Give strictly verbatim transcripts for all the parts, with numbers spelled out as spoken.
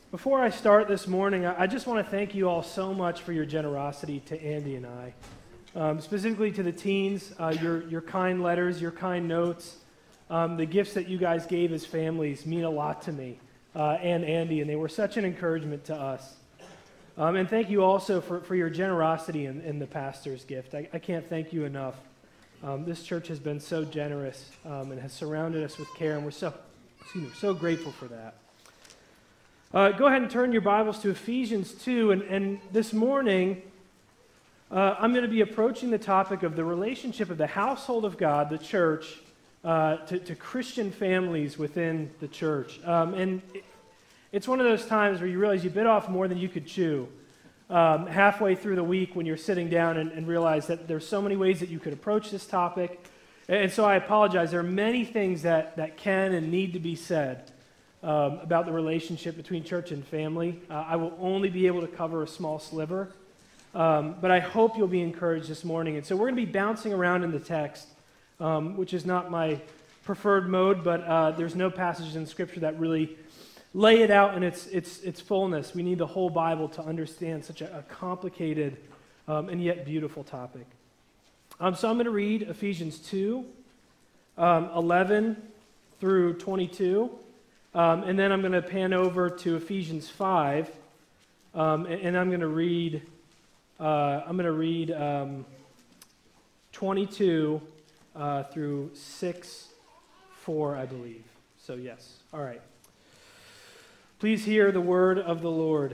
Before I start this morning, I just want to thank you all so much for your generosity to Andy and I. Um, specifically to the teens, uh, your, your kind letters, your kind notes, um, the gifts that you guys gave as families mean a lot to me uh, and Andy, and they were such an encouragement to us. Um, and thank you also for, for your generosity in, in the pastor's gift. I, I can't thank you enough. Um, this church has been so generous um, and has surrounded us with care, and we're so, excuse me, so grateful for that. Uh, go ahead and turn your Bibles to Ephesians two, and, and this morning uh, I'm going to be approaching the topic of the relationship of the household of God, the church, uh, to, to Christian families within the church. Um, and it, it's one of those times where you realize you bit off more than you could chew um, halfway through the week when you're sitting down and, and realize that there's so many ways that you could approach this topic. And so I apologize. There are many things that, that can and need to be said Um, about the relationship between church and family. Uh, I will only be able to cover a small sliver, um, but I hope you'll be encouraged this morning. And so we're going to be bouncing around in the text, um, which is not my preferred mode, but uh, there's no passages in Scripture that really lay it out in its its its fullness. We need the whole Bible to understand such a, a complicated um, and yet beautiful topic. Um, so I'm going to read Ephesians two, um, eleven through twenty-two. Um, and then I'm going to pan over to Ephesians five, um, and, and I'm going to read. Uh, I'm going to read um, twenty-two uh, through six, four, I believe. So yes, all right. Please hear the word of the Lord.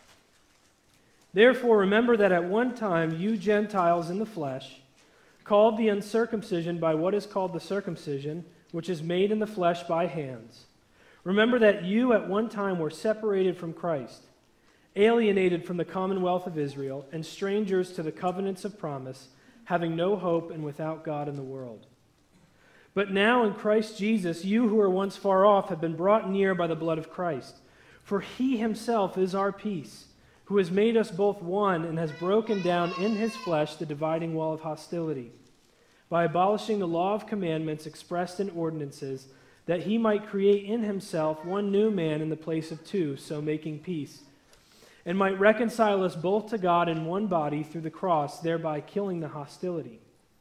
Therefore, remember that at one time you Gentiles in the flesh, called the uncircumcision by what is called the circumcision, which is made in the flesh by hands. Remember that you at one time were separated from Christ, alienated from the commonwealth of Israel, and strangers to the covenants of promise, having no hope and without God in the world. But now in Christ Jesus, you who were once far off have been brought near by the blood of Christ. For he himself is our peace, who has made us both one and has broken down in his flesh the dividing wall of hostility, by abolishing the law of commandments expressed in ordinances, that he might create in himself one new man in the place of two, so making peace, and might reconcile us both to God in one body through the cross, thereby killing the hostility.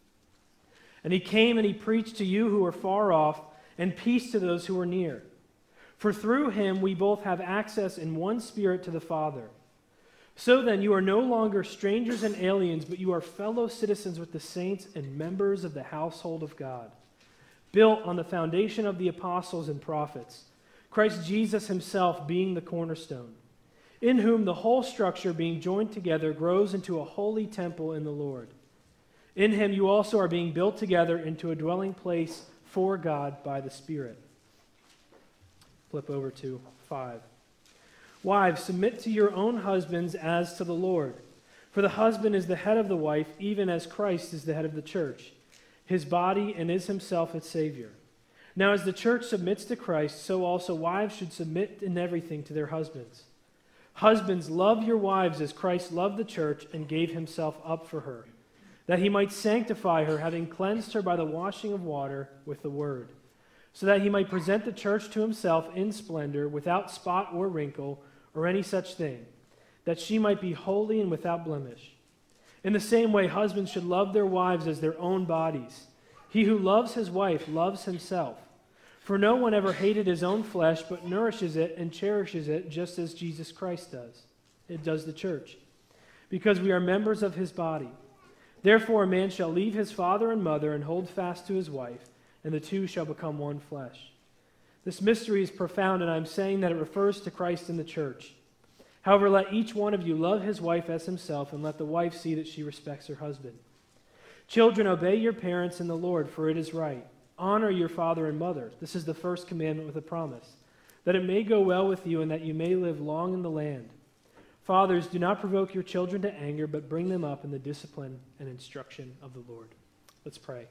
And he came and he preached to you who are far off, and peace to those who are near. For through him we both have access in one Spirit to the Father. So then you are no longer strangers and aliens, but you are fellow citizens with the saints and members of the household of God, built on the foundation of the apostles and prophets, Christ Jesus himself being the cornerstone, in whom the whole structure being joined together grows into a holy temple in the Lord. In him you also are being built together into a dwelling place for God by the Spirit. Flip over to five. Wives, submit to your own husbands as to the Lord. For the husband is the head of the wife, even as Christ is the head of the church, his body, and is himself its Savior. Now as the church submits to Christ, so also wives should submit in everything to their husbands. Husbands, love your wives as Christ loved the church and gave himself up for her, that he might sanctify her, having cleansed her by the washing of water with the word, so that he might present the church to himself in splendor, without spot or wrinkle or any such thing, that she might be holy and without blemish. In the same way, husbands should love their wives as their own bodies. He who loves his wife loves himself. For no one ever hated his own flesh, but nourishes it and cherishes it, just as Jesus Christ does. It does the church, because we are members of his body. Therefore, a man shall leave his father and mother and hold fast to his wife, and the two shall become one flesh. This mystery is profound, and I am saying that it refers to Christ and the church. However, let each one of you love his wife as himself, and let the wife see that she respects her husband. Children, obey your parents in the Lord, for it is right. Honor your father and mother. This is the first commandment with a promise, that it may go well with you and that you may live long in the land. Fathers, do not provoke your children to anger, but bring them up in the discipline and instruction of the Lord. Let's pray.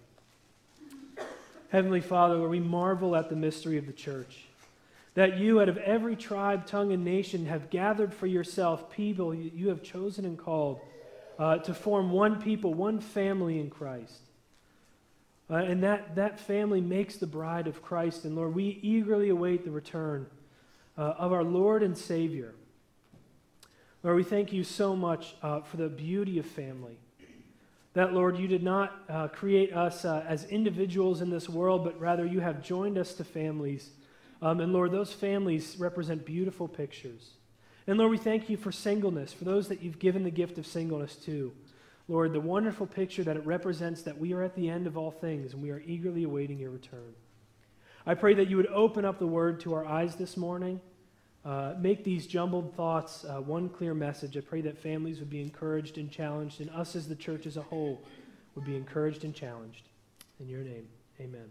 Heavenly Father, Lord, we marvel at the mystery of the church, that you out of every tribe, tongue, and nation have gathered for yourself people you have chosen and called uh, to form one people, one family in Christ. Uh, and that, that family makes the bride of Christ. And Lord, we eagerly await the return uh, of our Lord and Savior. Lord, we thank you so much uh, for the beauty of family. That, Lord, you did not uh, create us uh, as individuals in this world, but rather you have joined us to families. Um, and, Lord, those families represent beautiful pictures. And, Lord, we thank you for singleness, for those that you've given the gift of singleness to. Lord, the wonderful picture that it represents that we are at the end of all things and we are eagerly awaiting your return. I pray that you would open up the word to our eyes this morning. Uh, make these jumbled thoughts uh, one clear message. I pray that families would be encouraged and challenged, and us as the church as a whole would be encouraged and challenged. In your name, amen.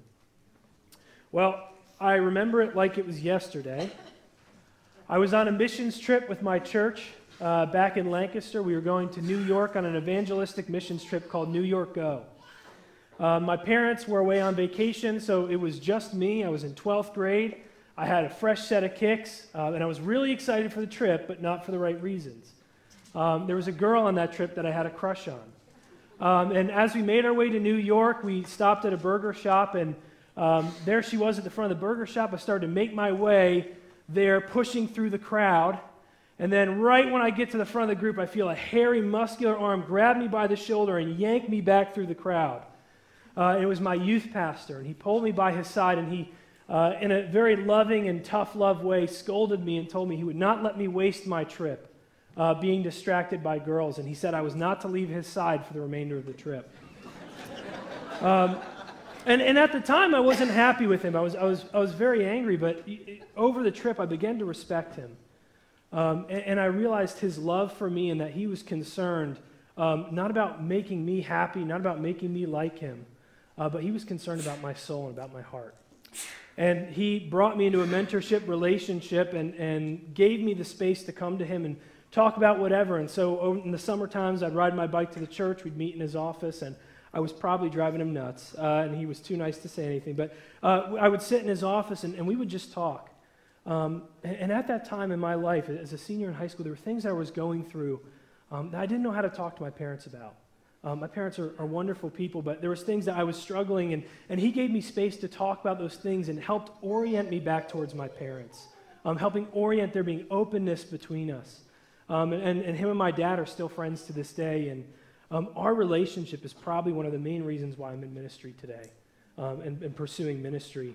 Well, I remember it like it was yesterday. I was on a missions trip with my church uh, back in Lancaster. We were going to New York on an evangelistic missions trip called New York Go. Uh, my parents were away on vacation, so it was just me. I was in twelfth grade. I had a fresh set of kicks, uh, and I was really excited for the trip, but not for the right reasons. Um, there was a girl on that trip that I had a crush on. Um, and as we made our way to New York, we stopped at a burger shop, and um, there she was at the front of the burger shop. I started to make my way there, pushing through the crowd. And then right when I get to the front of the group, I feel a hairy, muscular arm grab me by the shoulder and yank me back through the crowd. Uh, and it was my youth pastor, and he pulled me by his side, and he Uh, in a very loving and tough love way, scolded me and told me he would not let me waste my trip uh, being distracted by girls. And he said I was not to leave his side for the remainder of the trip. um, and, and at the time, I wasn't happy with him. I was, I was, I was very angry, but over the trip, I began to respect him. Um, and, and I realized his love for me and that he was concerned um, not about making me happy, not about making me like him, uh, but he was concerned about my soul and about my heart. And he brought me into a mentorship relationship and, and gave me the space to come to him and talk about whatever. And so in the summer times, I'd ride my bike to the church. We'd meet in his office, and I was probably driving him nuts, uh, and he was too nice to say anything. But uh, I would sit in his office, and, and we would just talk. Um, and, and at that time in my life, as a senior in high school, there were things I was going through um, that I didn't know how to talk to my parents about. Um, my parents are, are wonderful people, but there was things that I was struggling, and, and he gave me space to talk about those things and helped orient me back towards my parents, um, helping orient there being openness between us. Um, and, and him and my dad are still friends to this day, and um, our relationship is probably one of the main reasons why I'm in ministry today um, and, and pursuing ministry.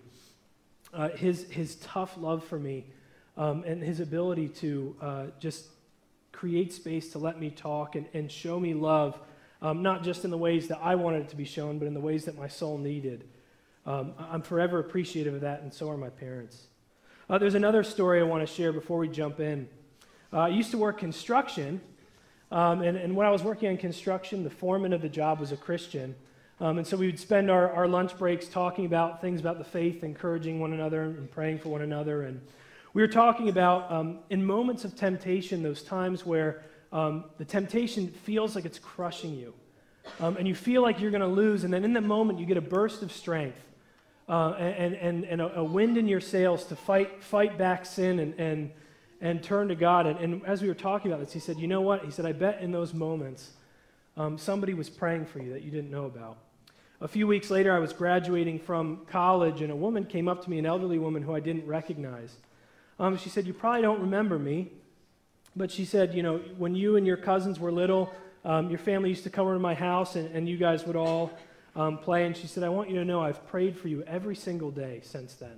Uh, his, his tough love for me um, and his ability to uh, just create space to let me talk and, and show me love, Um, not just in the ways that I wanted it to be shown, but in the ways that my soul needed. Um, I'm forever appreciative of that, and so are my parents. Uh, there's another story I want to share before we jump in. Uh, I used to work construction, um, and, and when I was working on construction, the foreman of the job was a Christian. Um, and so we would spend our, our lunch breaks talking about things about the faith, encouraging one another and praying for one another. And we were talking about, um, in moments of temptation, those times where Um, the temptation feels like it's crushing you, um, and you feel like you're going to lose, and then in that moment you get a burst of strength uh, and, and, and a, a wind in your sails to fight fight back sin and, and, and turn to God. And, and as we were talking about this, he said, you know what? He said, I bet in those moments um, somebody was praying for you that you didn't know about. A few weeks later, I was graduating from college, and a woman came up to me, an elderly woman who I didn't recognize. Um, she said, you probably don't remember me. But she said, you know, when you and your cousins were little, um, your family used to come over to my house, and, and you guys would all um, play. And she said, I want you to know I've prayed for you every single day since then.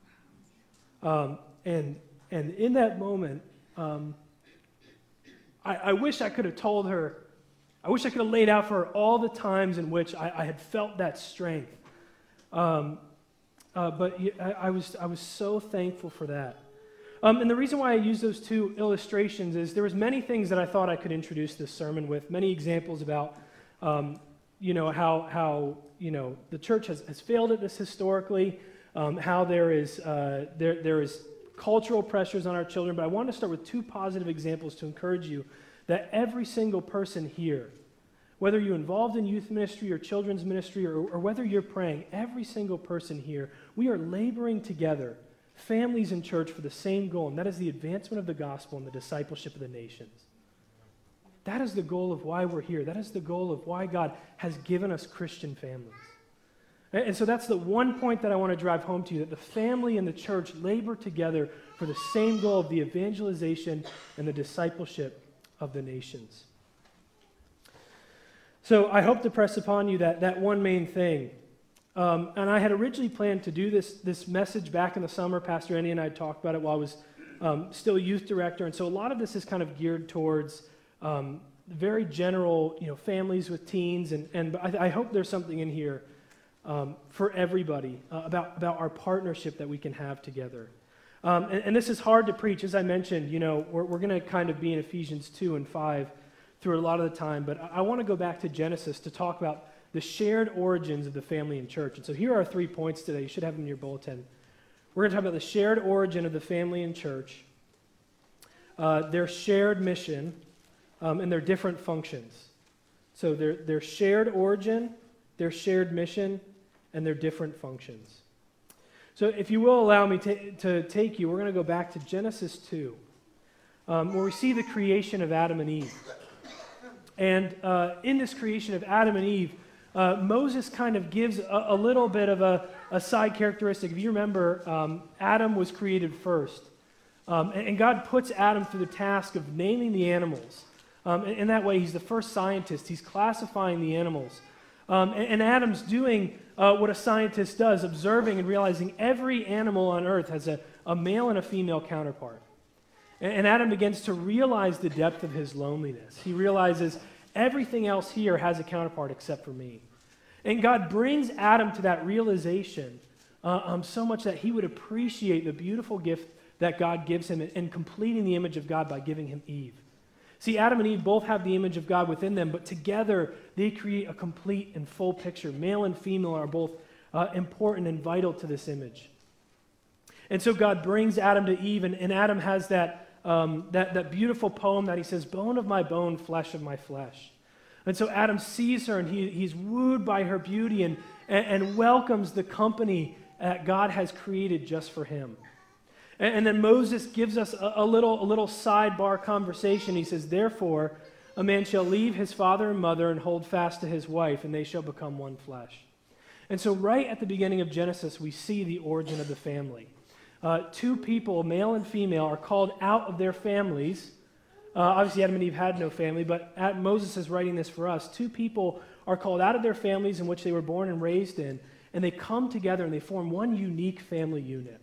Um, and and in that moment, um, I, I wish I could have told her, I wish I could have laid out for her all the times in which I, I had felt that strength. Um, uh, but I, I was I was so thankful for that. Um, and the reason why I use those two illustrations is there was many things that I thought I could introduce this sermon with, many examples about, um, you know, how, how you know, the church has, has failed at this historically, um, how there is, uh, there, there is cultural pressures on our children. But I want to start with two positive examples to encourage you that every single person here, whether you're involved in youth ministry or children's ministry or, or whether you're praying, every single person here, we are laboring together, families in church, for the same goal, and that is the advancement of the gospel and the discipleship of the nations. That is the goal of why we're here. That is the goal of why God has given us Christian families. And, and so that's the one point that I want to drive home to you, that the family and the church labor together for the same goal of the evangelization and the discipleship of the nations. So I hope to press upon you that, that one main thing. Um, and I had originally planned to do this, this message back in the summer. Pastor Andy and I talked about it while I was um, still youth director. And so a lot of this is kind of geared towards um, very general, you know, families with teens. And, and I, I hope there's something in here um, for everybody uh, about, about our partnership that we can have together. Um, and, and this is hard to preach. As I mentioned, you know, we're, we're going to kind of be in Ephesians two and five through a lot of the time. But I, I want to go back to Genesis to talk about the shared origins of the family and church. And so here are three points today. You should have them in your bulletin. We're going to talk about the shared origin of the family and church, uh, their shared mission, um, and their different functions. So their, their shared origin, their shared mission, and their different functions. So if you will allow me to, to take you, we're going to go back to Genesis two, um, where we see the creation of Adam and Eve. And uh, in this creation of Adam and Eve, Uh, Moses kind of gives a, a little bit of a, a side characteristic. If you remember, um, Adam was created first. Um, and, and God puts Adam through the task of naming the animals. Um, and in that way, he's the first scientist. He's classifying the animals. Um, and, and Adam's doing uh, what a scientist does, observing and realizing every animal on earth has a, a male and a female counterpart. And, and Adam begins to realize the depth of his loneliness. He realizes everything else here has a counterpart except for me. And God brings Adam to that realization uh, um, so much that he would appreciate the beautiful gift that God gives him in, in completing the image of God by giving him Eve. See, Adam and Eve both have the image of God within them, but together they create a complete and full picture. Male and female are both uh, important and vital to this image. And so God brings Adam to Eve, and, and Adam has that Um, that, that beautiful poem that he says, bone of my bone, flesh of my flesh. And so Adam sees her, and he, he's wooed by her beauty and, and, and welcomes the company that God has created just for him. And, and then Moses gives us a, a, little, a little sidebar conversation. He says, therefore, a man shall leave his father and mother and hold fast to his wife, and they shall become one flesh. And so right at the beginning of Genesis, we see the origin of the family. Uh, two people, male and female, are called out of their families. Uh, obviously, Adam and Eve had no family, but at, Moses is writing this for us. Two people are called out of their families in which they were born and raised in, and they come together and they form one unique family unit.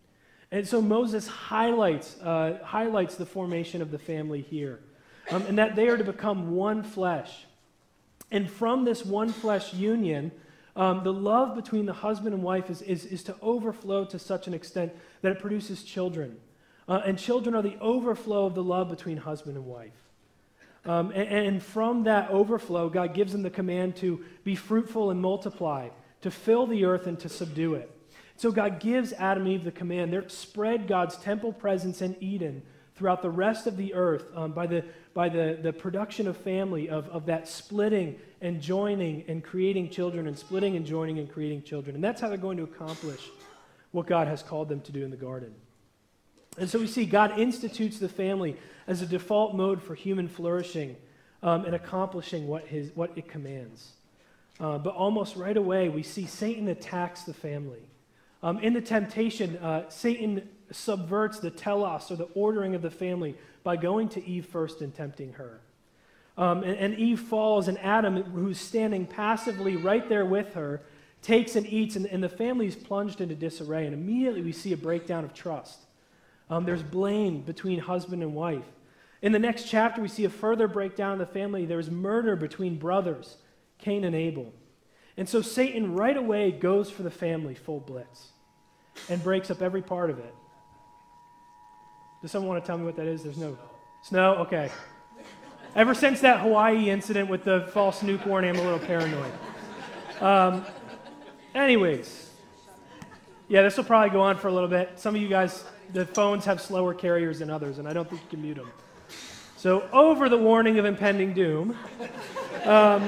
And so Moses highlights, uh, highlights the formation of the family here, um, and that they are to become one flesh. And from this one flesh union, Um, the love between the husband and wife is, is, is to overflow to such an extent that it produces children. Uh, and children are the overflow of the love between husband and wife. Um, and, and from that overflow, God gives them the command to be fruitful and multiply, to fill the earth and to subdue it. So God gives Adam and Eve the command. They're to spread God's temple presence in Eden throughout the rest of the earth um, by the by the, the production of family, of, of that splitting and joining and creating children, and splitting and joining and creating children. And that's how they're going to accomplish what God has called them to do in the garden. And so we see God institutes the family as a default mode for human flourishing um, and accomplishing what, his, what it commands. Uh, but almost right away, we see Satan attacks the family. Um, in the temptation, uh, Satan subverts the telos, or the ordering of the family, by going to Eve first and tempting her. Um, and, and Eve falls, and Adam, who's standing passively right there with her, takes and eats, and, and the family is plunged into disarray. And immediately we see a breakdown of trust. Um, there's blame between husband and wife. In the next chapter, we see a further breakdown of the family. There's murder between brothers, Cain and Abel. And so Satan right away goes for the family full blitz and breaks up every part of it. Does someone want to tell me what that is? There's no snow? Okay. Ever since that Hawaii incident with the false nuke warning, I'm a little paranoid. Um, anyways, yeah, this will probably go on for a little bit. Some of you guys, the phones have slower carriers than others, and I don't think you can mute them. So, over the warning of impending doom, um,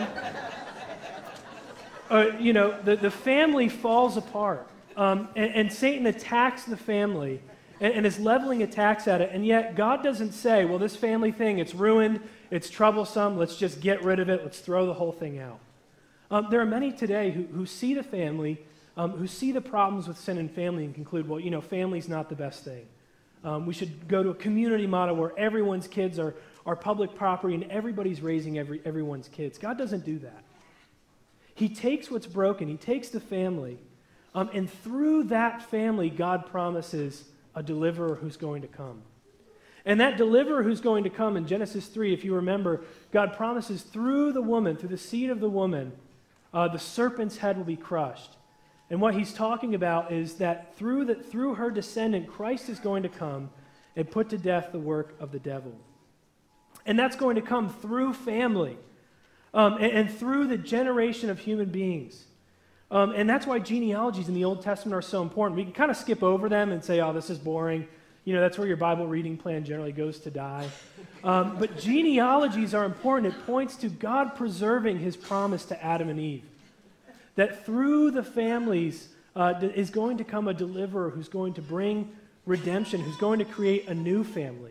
uh, you know, the, the family falls apart, um, and, and Satan attacks the family and, and is leveling attacks at it, and yet God doesn't say, well, this family thing, it's ruined, it's troublesome, let's just get rid of it, let's throw the whole thing out. Um, there are many today who, who see the family, um, who see the problems with sin and family and conclude, well, you know, family's not the best thing. Um, we should go to a community model where everyone's kids are, are public property and everybody's raising every, everyone's kids. God doesn't do that. He takes what's broken, he takes the family, um, and through that family, God promises a deliverer who's going to come. And that deliverer who's going to come in Genesis three, if you remember, God promises through the woman, through the seed of the woman, uh, the serpent's head will be crushed. And what he's talking about is that through, the, through her descendant, Christ is going to come and put to death the work of the devil. And that's going to come through family um, and, and through the generation of human beings. Um, and that's why genealogies in the Old Testament are so important. We can kind of skip over them and say, oh, this is boring. You know, that's where your Bible reading plan generally goes to die. Um, but genealogies are important. It points to God preserving his promise to Adam and Eve. That through the families uh, is going to come a deliverer who's going to bring redemption, who's going to create a new family.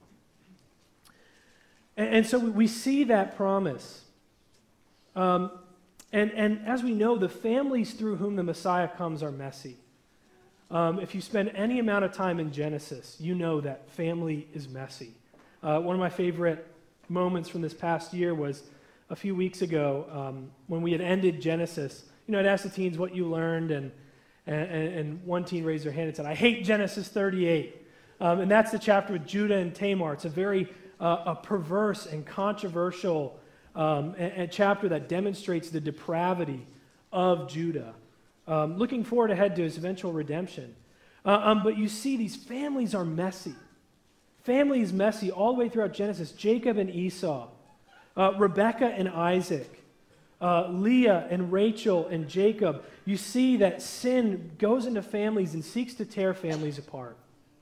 And, and so we see that promise. Um, and, and as we know, the families through whom the Messiah comes are messy. Um, if you spend any amount of time in Genesis, you know that family is messy. Uh, one of my favorite moments from this past year was a few weeks ago um, when we had ended Genesis. You know, I'd asked the teens what you learned, and, and, and one teen raised their hand and said, I hate Genesis thirty-eight. Um, and that's the chapter with Judah and Tamar. It's a very uh, a perverse and controversial um, a, a chapter that demonstrates the depravity of Judah. Um, looking forward ahead to his eventual redemption. Uh, um, but you see, these families are messy. Family is messy all the way throughout Genesis. Jacob and Esau, uh, Rebekah and Isaac, uh, Leah and Rachel and Jacob. You see that sin goes into families and seeks to tear families apart.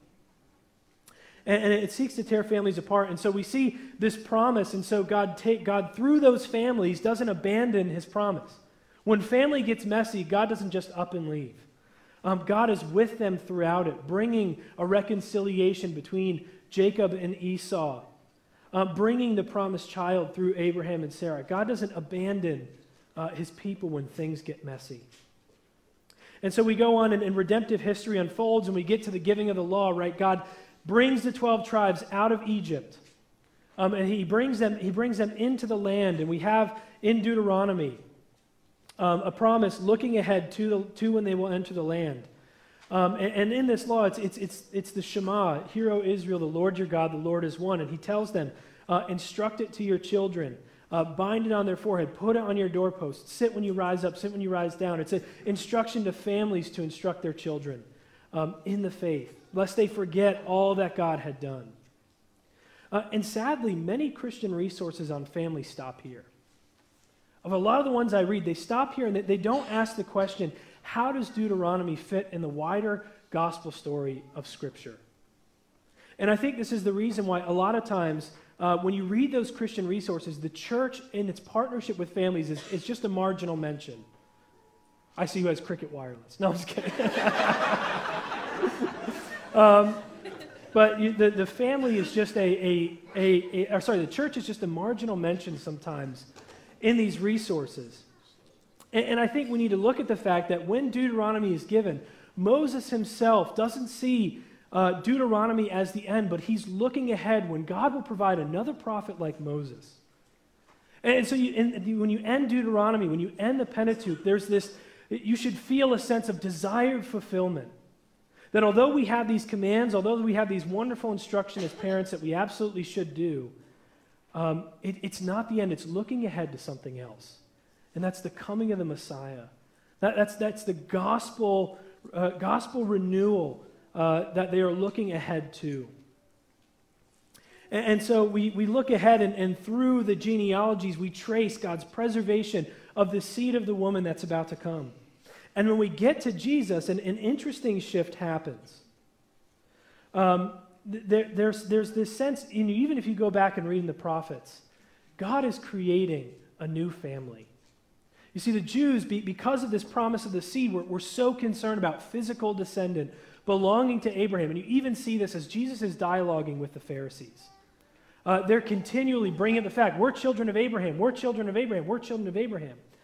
And, and it seeks to tear families apart. And so we see this promise, and so God, take, God through those families doesn't abandon his promise. When family gets messy, God doesn't just up and leave. Um, God is with them throughout it, bringing a reconciliation between Jacob and Esau, uh, bringing the promised child through Abraham and Sarah. God doesn't abandon uh, his people when things get messy. And so we go on, and, and redemptive history unfolds, and we get to the giving of the law, right? God brings the twelve tribes out of Egypt, um, and he brings them, he brings them into the land, and we have in Deuteronomy Um, a promise looking ahead to, the, to when they will enter the land. Um, and, and in this law, it's, it's, it's, it's the Shema, Hear, O Israel, the Lord your God, the Lord is one. And he tells them, uh, instruct it to your children, uh, bind it on their forehead, put it on your doorposts, sit when you rise up, sit when you rise down. It's an instruction to families to instruct their children um, in the faith, lest they forget all that God had done. Uh, and sadly, many Christian resources on family stop here. Of a lot of the ones I read, they stop here and they, they don't ask the question, how does Deuteronomy fit in the wider gospel story of Scripture? And I think this is the reason why a lot of times uh, when you read those Christian resources, the church in its partnership with families is, is just a marginal mention. I see who has Cricket Wireless. No, I'm just kidding. um, but you, the, the family is just a, a, a, a, or sorry, the church is just a marginal mention sometimes in these resources. And, and I think we need to look at the fact that when Deuteronomy is given, Moses himself doesn't see uh, Deuteronomy as the end, but he's looking ahead when God will provide another prophet like Moses. And, and so you, and when you end Deuteronomy, when you end the Pentateuch, there's this, you should feel a sense of desired fulfillment. That although we have these commands, although we have these wonderful instructions as parents that we absolutely should do, Um, it, it's not the end. It's looking ahead to something else. And that's the coming of the Messiah. That, that's, that's the gospel, uh, gospel renewal uh, that they are looking ahead to. And, and so we, we look ahead, and, and through the genealogies, we trace God's preservation of the seed of the woman that's about to come. And when we get to Jesus, an, an interesting shift happens. Um There, there's, there's this sense, you know, even if you go back and read in the prophets, God is creating a new family. You see, the Jews, be, because of this promise of the seed, were, were so concerned about physical descendant belonging to Abraham. And you even see this as Jesus is dialoguing with the Pharisees. Uh, they're continually bringing up the fact, we're children of Abraham, we're children of Abraham, we're children of Abraham.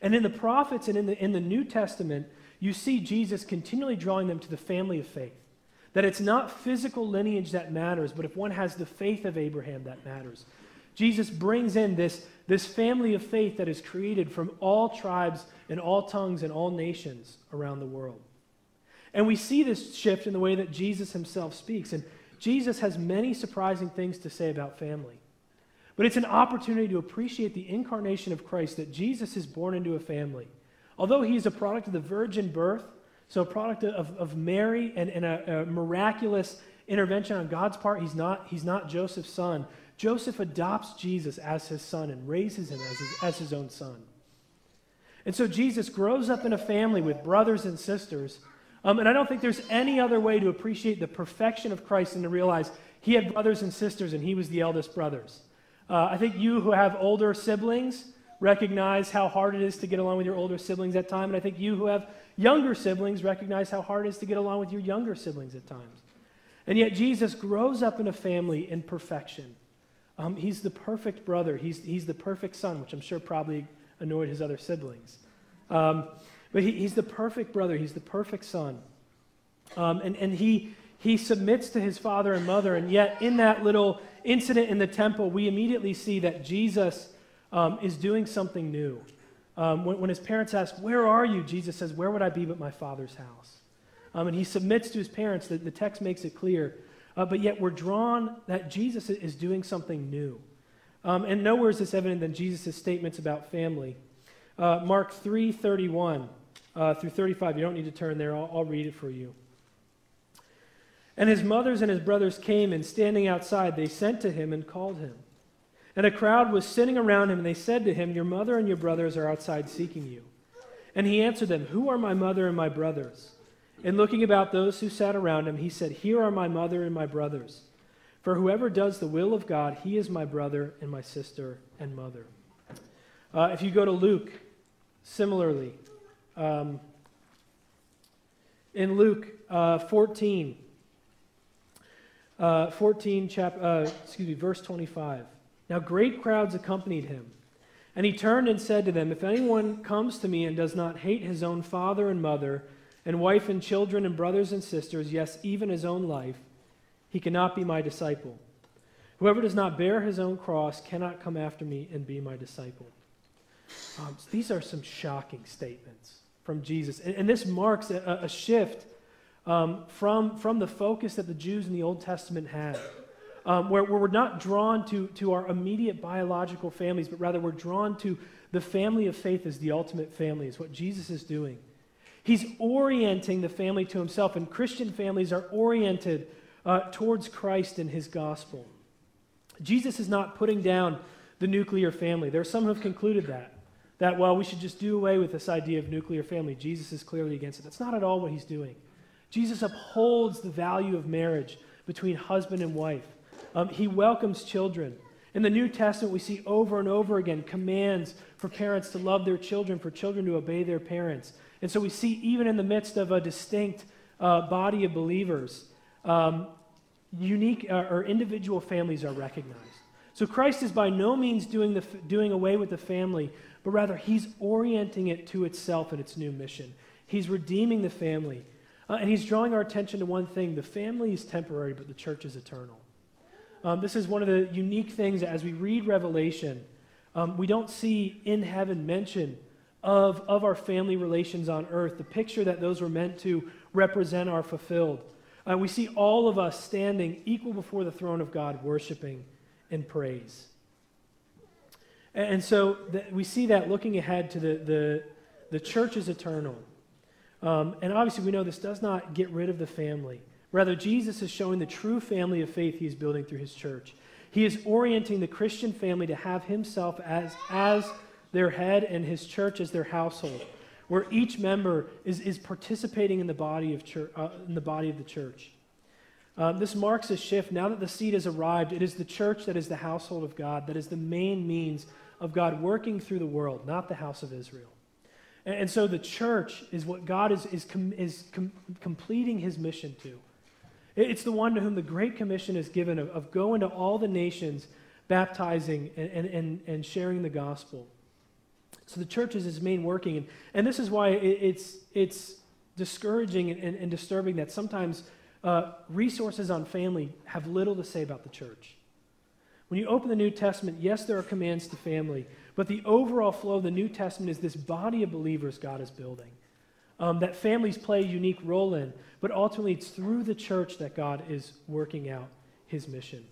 And in the prophets and in the, in the New Testament, you see Jesus continually drawing them to the family of faith. That it's not physical lineage that matters, but if one has the faith of Abraham, that matters. Jesus brings in this, this family of faith that is created from all tribes and all tongues and all nations around the world. And we see this shift in the way that Jesus himself speaks. And Jesus has many surprising things to say about family. But it's an opportunity to appreciate the incarnation of Christ, that Jesus is born into a family. Although he is a product of the virgin birth, so a product of, of Mary and, and a, a miraculous intervention on God's part, he's not, he's not Joseph's son. Joseph adopts Jesus as his son and raises him as his, as his own son. And so Jesus grows up in a family with brothers and sisters. Um, and I don't think there's any other way to appreciate the perfection of Christ than to realize he had brothers and sisters and he was the eldest brothers. Uh, I think you who have older siblings recognize how hard it is to get along with your older siblings at times. And I think you who have younger siblings recognize how hard it is to get along with your younger siblings at times. And yet Jesus grows up in a family in perfection. Um, he's the perfect brother. He's, he's the perfect son, which I'm sure probably annoyed his other siblings. Um, but he, he's the perfect brother. He's the perfect son. Um, and and he, he submits to his father and mother. And yet in that little incident in the temple, we immediately see that Jesus um, is doing something new. Um, when, when his parents ask, "Where are you?" Jesus says, "Where would I be but my Father's house?" Um, and he submits to his parents. The, the text makes it clear. Uh, but yet we're drawn that Jesus is doing something new. Um, and nowhere is this evident than Jesus' statements about family. Uh, Mark three thirty-one uh, through thirty-five. You don't need to turn there. I'll, I'll read it for you. "And his mothers and his brothers came, and standing outside, they sent to him and called him. And a crowd was sitting around him, and they said to him, 'Your mother and your brothers are outside seeking you.' And he answered them, 'Who are my mother and my brothers?' And looking about those who sat around him, he said, 'Here are my mother and my brothers. For whoever does the will of God, he is my brother and my sister and mother.'" Uh, if you go to Luke, similarly, um, in Luke uh, fourteen, uh, fourteen chap, uh, excuse me, verse twenty-five. "Now great crowds accompanied him. And he turned and said to them, 'If anyone comes to me and does not hate his own father and mother, and wife and children and brothers and sisters, yes, even his own life, he cannot be my disciple. Whoever does not bear his own cross cannot come after me and be my disciple.'" Um, so these are some shocking statements from Jesus. And, and this marks a, a shift um, from, from the focus that the Jews in the Old Testament had, um, where, where we're not drawn to, to our immediate biological families, but rather we're drawn to the family of faith as the ultimate family, is what Jesus is doing. He's orienting the family to himself, and Christian families are oriented uh, towards Christ and his gospel. Jesus is not putting down the nuclear family. There are some who have concluded that, that, well, we should just do away with this idea of nuclear family. Jesus is clearly against it. That's not at all what he's doing. Jesus upholds the value of marriage between husband and wife. Um, he welcomes children. In the New Testament, we see over and over again commands for parents to love their children, for children to obey their parents. And so we see, even in the midst of a distinct uh, body of believers, um, unique uh, or individual families are recognized. So Christ is by no means doing, the, doing away with the family, but rather he's orienting it to itself and its new mission. He's redeeming the family. Uh, and he's drawing our attention to one thing: the family is temporary, but the church is eternal. Um, this is one of the unique things that as we read Revelation, um, we don't see in heaven mention of, of our family relations on earth. The picture that those were meant to represent are fulfilled. Uh, we see all of us standing equal before the throne of God, worshiping and praise. And, and so th- we see that looking ahead to the, the, the church is eternal. Um, and obviously we know this does not get rid of the family. Rather, Jesus is showing the true family of faith he is building through his church. He is orienting the Christian family to have himself as, as their head and his church as their household, where each member is, is participating in the body of church, uh, in the body of the church. Um, this marks a shift. Now that the seed has arrived, it is the church that is the household of God, that is the main means of God working through the world, not the house of Israel. And, and so the church is what God is, is, com, is com, completing his mission to. It's the one to whom the Great Commission is given of, of go into all the nations, baptizing and, and, and sharing the gospel. So the church is his main working. And, and this is why it, it's, it's discouraging and, and, and disturbing that sometimes uh, resources on family have little to say about the church. When you open the New Testament, yes, there are commands to family, but the overall flow of the New Testament is this body of believers God is building, um, that families play a unique role in, but ultimately it's through the church that God is working out his mission.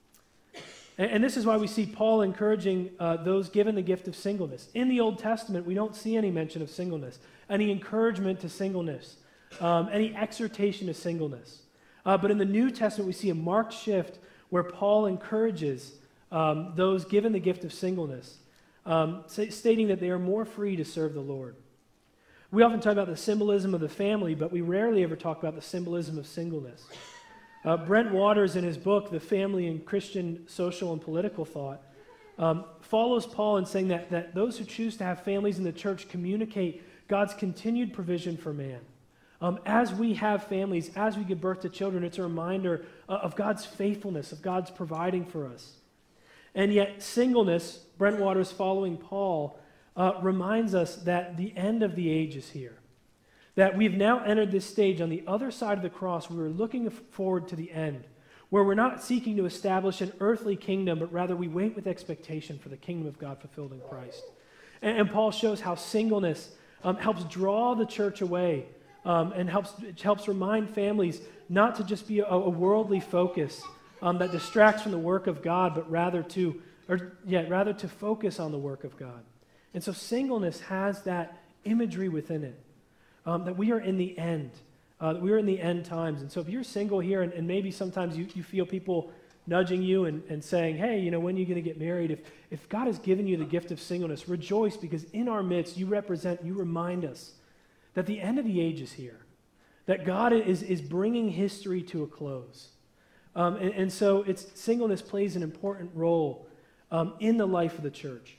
And, and this is why we see Paul encouraging uh, those given the gift of singleness. In the Old Testament, we don't see any mention of singleness, any encouragement to singleness, um, any exhortation to singleness. Uh, but in the New Testament, we see a marked shift where Paul encourages um, those given the gift of singleness, um, say, stating that they are more free to serve the Lord. We often talk about the symbolism of the family, but we rarely ever talk about the symbolism of singleness. Uh, Brent Waters, in his book, The Family in Christian Social and Political Thought, um, follows Paul in saying that, that those who choose to have families in the church communicate God's continued provision for man. Um, as we have families, as we give birth to children, it's a reminder uh, of God's faithfulness, of God's providing for us. And yet singleness, Brent Waters following Paul, uh, reminds us that the end of the age is here. That we've now entered this stage on the other side of the cross where we're looking forward to the end, where we're not seeking to establish an earthly kingdom, but rather we wait with expectation for the kingdom of God fulfilled in Christ. And, and Paul shows how singleness um, helps draw the church away Um, and helps it helps remind families not to just be a, a worldly focus um, that distracts from the work of God, but rather to, or yeah, rather to focus on the work of God. And so singleness has that imagery within it, um, that we are in the end, uh, that we are in the end times. And so if you're single here, and, and maybe sometimes you, you feel people nudging you and, and saying, hey, you know, when are you going to get married? If, if God has given you the gift of singleness, rejoice, because in our midst you represent, you remind us that the end of the age is here, that God is, is bringing history to a close. Um, and, and so it's, singleness plays an important role um, in the life of the church.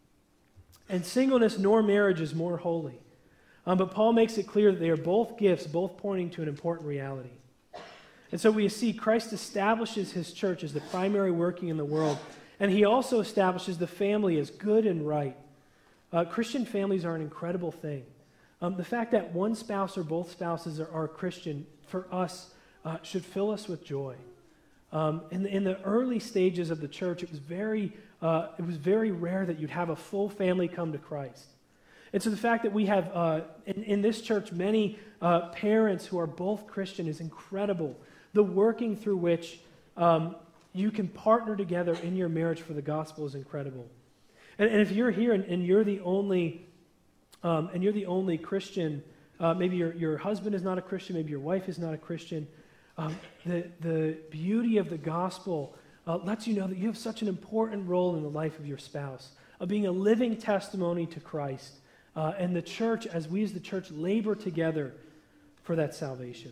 And singleness nor marriage is more holy. Um, but Paul makes it clear that they are both gifts, both pointing to an important reality. And so we see Christ establishes his church as the primary working in the world, and he also establishes the family as good and right. Uh, Christian families are an incredible thing. Um, the fact that one spouse or both spouses are, are Christian, for us, uh, should fill us with joy. Um, in, the, in the early stages of the church, it was very uh, it was very rare that you'd have a full family come to Christ. And so the fact that we have, uh, in, in this church, many uh, parents who are both Christian is incredible. The working through which um, you can partner together in your marriage for the gospel is incredible. And, and if you're here and, and you're the only Um, and you're the only Christian, uh, maybe your, your husband is not a Christian, maybe your wife is not a Christian, um, the, the beauty of the gospel uh, lets you know that you have such an important role in the life of your spouse, of being a living testimony to Christ, uh, and the church, as we as the church labor together for that salvation.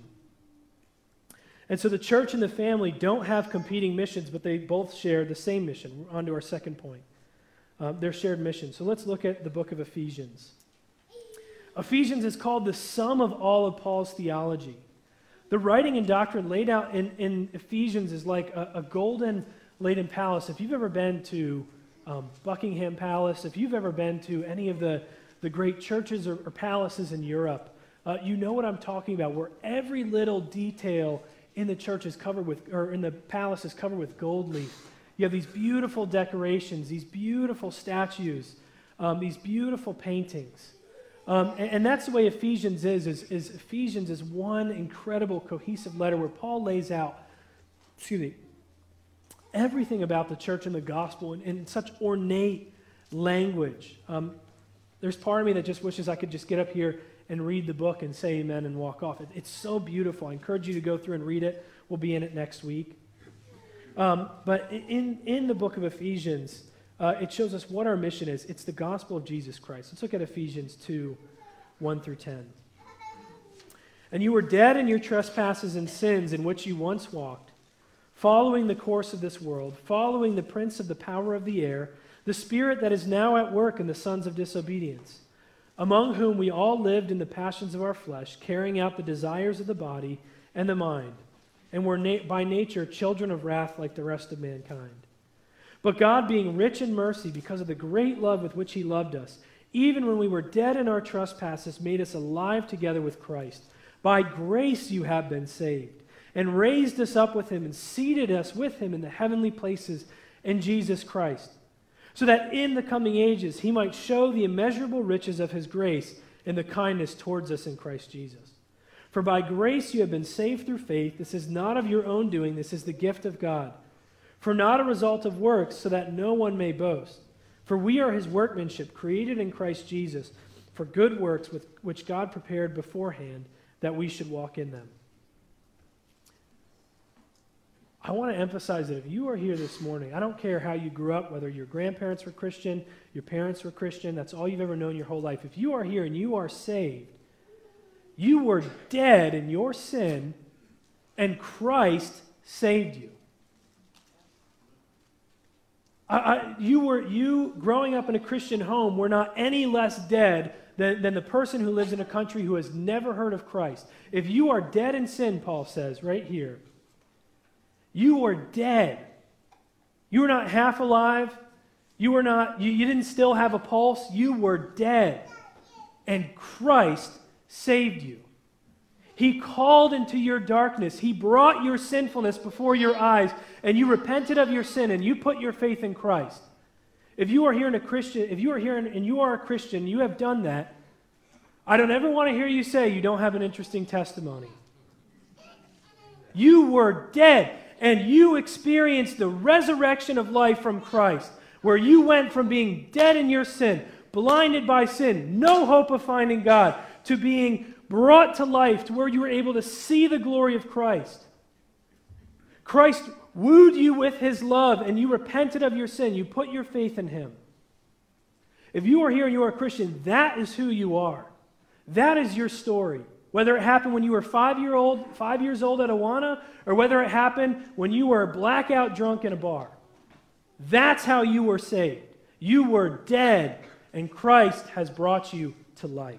And so the church and the family don't have competing missions, but they both share the same mission. We're on to our second point, uh, their shared mission. So let's look at the book of Ephesians. Ephesians is called the sum of all of Paul's theology. The writing and doctrine laid out in, in Ephesians is like a, a golden laden palace. If you've ever been to um, Buckingham Palace, if you've ever been to any of the, the great churches or, or palaces in Europe, uh, you know what I'm talking about, where every little detail in the church is covered with, or in the palace is covered with gold leaf. You have these beautiful decorations, these beautiful statues, um, these beautiful paintings. Um, and, and that's the way Ephesians is, is, is Ephesians is one incredible cohesive letter where Paul lays out, excuse me, everything about the church and the gospel in, in such ornate language. Um, there's part of me that just wishes I could just get up here and read the book and say amen and walk off. It, it's so beautiful. I encourage you to go through and read it. We'll be in it next week. Um, but in, in the book of Ephesians, Uh, it shows us what our mission is. It's the gospel of Jesus Christ. Let's look at Ephesians two, one through ten. And you were dead in your trespasses and sins in which you once walked, following the course of this world, following the prince of the power of the air, the spirit that is now at work in the sons of disobedience, among whom we all lived in the passions of our flesh, carrying out the desires of the body and the mind, and were na- by nature children of wrath like the rest of mankind. But God, being rich in mercy because of the great love with which he loved us, even when we were dead in our trespasses, made us alive together with Christ. By grace you have been saved, and raised us up with him, and seated us with him in the heavenly places in Jesus Christ, so that in the coming ages he might show the immeasurable riches of his grace and the kindness towards us in Christ Jesus. For by grace you have been saved through faith. This is not of your own doing, this is the gift of God. For not a result of works, so that no one may boast. For we are his workmanship, created in Christ Jesus, for good works with which God prepared beforehand that we should walk in them. I want to emphasize that if you are here this morning, I don't care how you grew up, whether your grandparents were Christian, your parents were Christian, that's all you've ever known your whole life. If you are here and you are saved, you were dead in your sin, and Christ saved you. I, I, you were you growing up in a Christian home were not any less dead than, than the person who lives in a country who has never heard of Christ. If you are dead in sin, Paul says right here, you were dead. You were not half alive. You were not. You, you didn't still have a pulse. You were dead, and Christ saved you. He called into your darkness. He brought your sinfulness before your eyes, and you repented of your sin, and you put your faith in Christ. If you are here in a Christian, if you are here and you are a Christian, you have done that, I don't ever want to hear you say you don't have an interesting testimony. You were dead, and you experienced the resurrection of life from Christ, where you went from being dead in your sin, blinded by sin, no hope of finding God, to being brought to life, to where you were able to see the glory of Christ. Christ wooed you with his love, and you repented of your sin. You put your faith in him. If you are here and you are a Christian, that is who you are. That is your story. Whether it happened when you were five year old, five years old at Awana, or whether it happened when you were blackout drunk in a bar. That's how you were saved. You were dead, and Christ has brought you to life.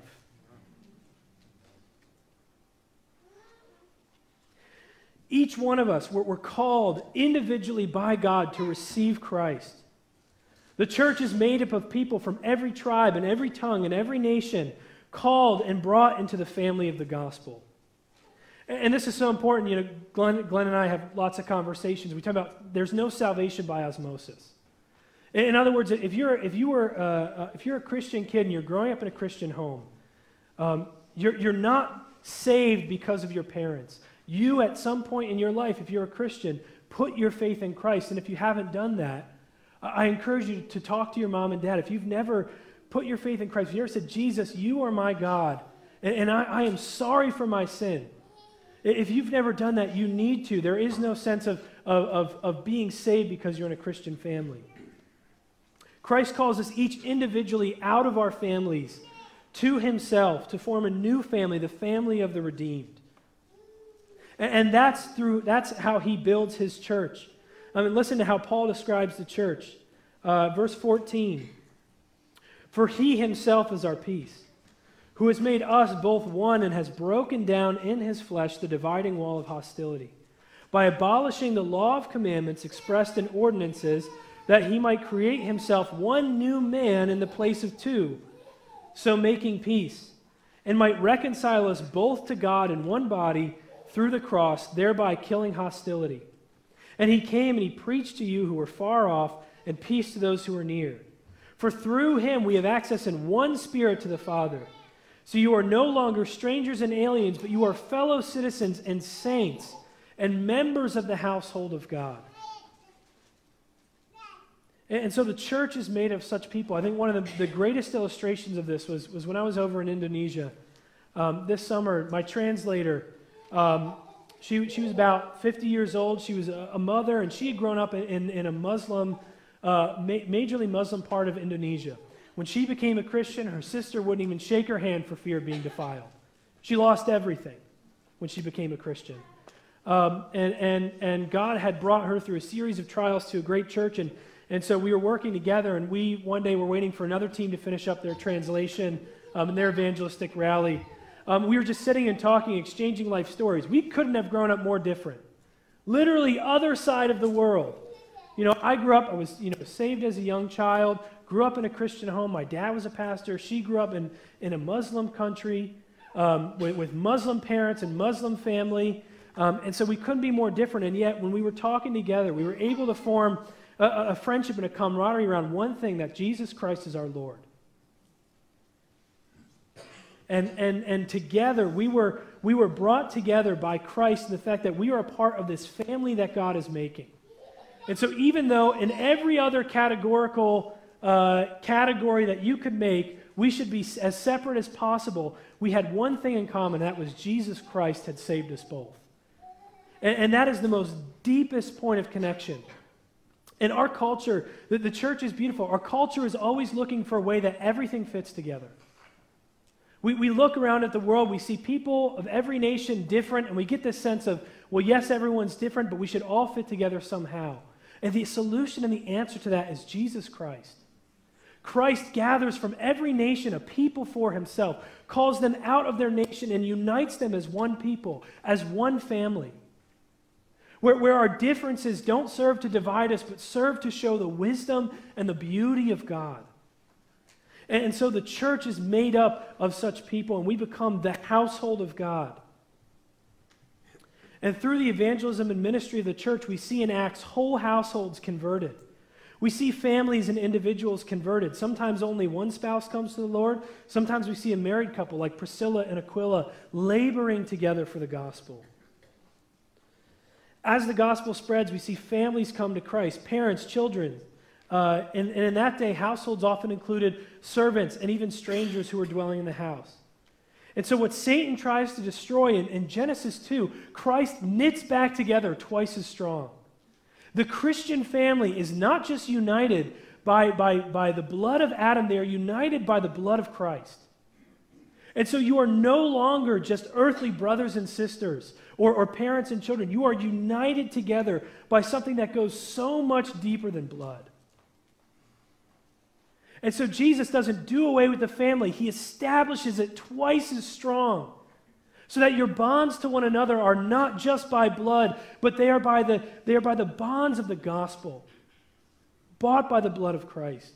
Each one of us, we're called individually by God to receive Christ. The church is made up of people from every tribe and every tongue and every nation, called and brought into the family of the gospel. And this is so important. You know, Glenn, Glenn and I have lots of conversations. We talk about there's no salvation by osmosis. In other words, if you're if you were uh, if you're a Christian kid and you're growing up in a Christian home, um, you're you're not saved because of your parents. You, at some point in your life, if you're a Christian, put your faith in Christ. And if you haven't done that, I encourage you to talk to your mom and dad. If you've never put your faith in Christ, if you ever said, Jesus, you are my God, and, and I, I am sorry for my sin. If you've never done that, you need to. There is no sense of, of, of, of being saved because you're in a Christian family. Christ calls us each individually out of our families to himself to form a new family, the family of the redeemed. And that's through that's how he builds his church. I mean, listen to how Paul describes the church. Uh, verse fourteen. For he himself is our peace, who has made us both one and has broken down in his flesh the dividing wall of hostility, by abolishing the law of commandments expressed in ordinances, that he might create himself one new man in the place of two, so making peace, and might reconcile us both to God in one body through the cross, thereby killing hostility. And he came and he preached to you who were far off, and peace to those who are near. For through him we have access in one Spirit to the Father. So you are no longer strangers and aliens, but you are fellow citizens and saints and members of the household of God. And so the church is made of such people. I think one of the, the greatest illustrations of this was, was when I was over in Indonesia. Um, this summer, my translator, Um, she, she was about fifty years old. She was a, a mother, and she had grown up in, in, in a Muslim, uh, ma- majorly Muslim part of Indonesia. When she became a Christian, her sister wouldn't even shake her hand for fear of being defiled. She lost everything when she became a Christian. Um, and, and, and God had brought her through a series of trials to a great church, and, and so we were working together, and we one day were waiting for another team to finish up their translation um, and their evangelistic rally. Um, we were just sitting and talking, exchanging life stories. We couldn't have grown up more different. Literally other side of the world. You know, I grew up, I was, you know, saved as a young child, grew up in a Christian home. My dad was a pastor. She grew up in, in a Muslim country um, with, with Muslim parents and Muslim family. Um, and so we couldn't be more different. And yet, when we were talking together, we were able to form a, a friendship and a camaraderie around one thing, that Jesus Christ is our Lord. And, and, and together, we were, we were brought together by Christ in the fact that we are a part of this family that God is making. And so even though in every other categorical uh, category that you could make, we should be as separate as possible, we had one thing in common, and that was Jesus Christ had saved us both. And, and that is the most deepest point of connection. In our culture, the, the church is beautiful. Our culture is always looking for a way that everything fits together. We, we look around at the world, we see people of every nation different, and we get this sense of, well, yes, everyone's different, but we should all fit together somehow. And the solution and the answer to that is Jesus Christ. Christ gathers from every nation a people for himself, calls them out of their nation, and unites them as one people, as one family. Where, where our differences don't serve to divide us, but serve to show the wisdom and the beauty of God. And, and so the church is made up of such people, and we become the household of God. And through the evangelism and ministry of the church, we see in Acts whole households converted. We see families and individuals converted. Sometimes only one spouse comes to the Lord. Sometimes we see a married couple like Priscilla and Aquila laboring together for the gospel. As the gospel spreads, we see families come to Christ, parents, children. Uh, and, and in that day, households often included servants and even strangers who were dwelling in the house. And so what Satan tries to destroy in, in Genesis two, Christ knits back together twice as strong. The Christian family is not just united by, by, by the blood of Adam, they are united by the blood of Christ. And so you are no longer just earthly brothers and sisters or, or parents and children. You are united together by something that goes so much deeper than blood. And so Jesus doesn't do away with the family. He establishes it twice as strong so that your bonds to one another are not just by blood, but they are by the, they are by the bonds of the gospel, bought by the blood of Christ.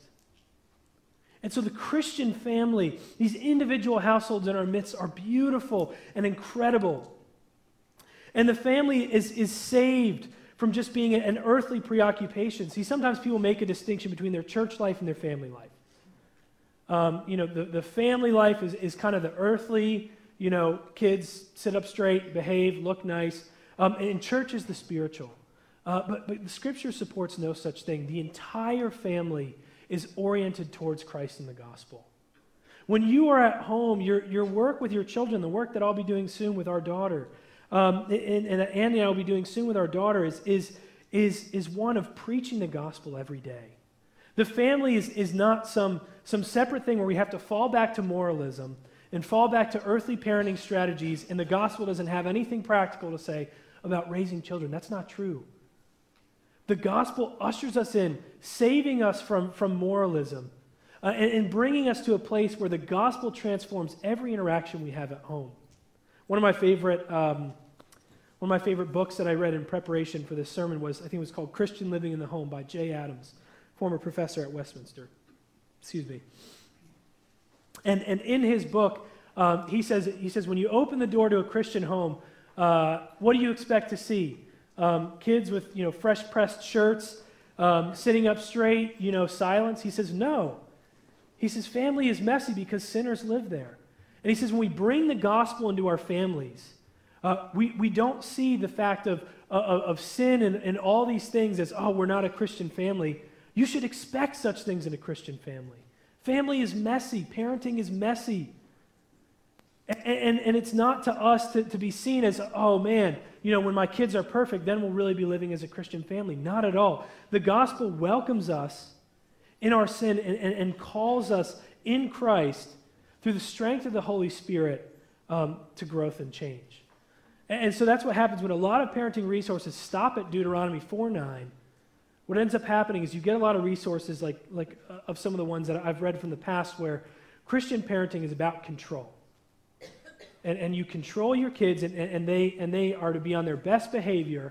And so the Christian family, these individual households in our midst are beautiful and incredible. And the family is, is saved from just being an earthly preoccupation. See, sometimes people make a distinction between their church life and their family life. Um, you know, the, the family life is, is kind of the earthly, you know, kids sit up straight, behave, look nice. Um, and church is the spiritual. Uh, but, but the Scripture supports no such thing. The entire family is oriented towards Christ and the gospel. When you are at home, your, your work with your children, the work that I'll be doing soon with our daughter, um, and, and Andy and I will be doing soon with our daughter, is, is, is, is one of preaching the gospel every day. The family is, is not some, some separate thing where we have to fall back to moralism and fall back to earthly parenting strategies, and the gospel doesn't have anything practical to say about raising children. That's not true. The gospel ushers us in, saving us from, from moralism, uh, and, and bringing us to a place where the gospel transforms every interaction we have at home. One of my favorite, um, one of my favorite books that I read in preparation for this sermon was, I think it was called Christian Living in the Home by Jay Adams, former professor at Westminster. Excuse me. And, and in his book, um, he says, he says, when you open the door to a Christian home, uh, what do you expect to see? Um, kids with, you know, fresh pressed shirts, um, sitting up straight, you know, silence? He says, no. He says, family is messy because sinners live there. And he says, when we bring the gospel into our families, uh, we, we don't see the fact of, of, of sin and, and all these things as, oh, we're not a Christian family. You should expect such things in a Christian family. Family is messy. Parenting is messy. And, and, and it's not to us to, to be seen as, oh man, you know, when my kids are perfect, then we'll really be living as a Christian family. Not at all. The gospel welcomes us in our sin and, and, and calls us in Christ through the strength of the Holy Spirit um, to growth and change. And, and so that's what happens when a lot of parenting resources stop at Deuteronomy four nine. What ends up happening is you get a lot of resources like, like uh, of some of the ones that I've read from the past where Christian parenting is about control. And, and you control your kids, and, and, they, and they are to be on their best behavior.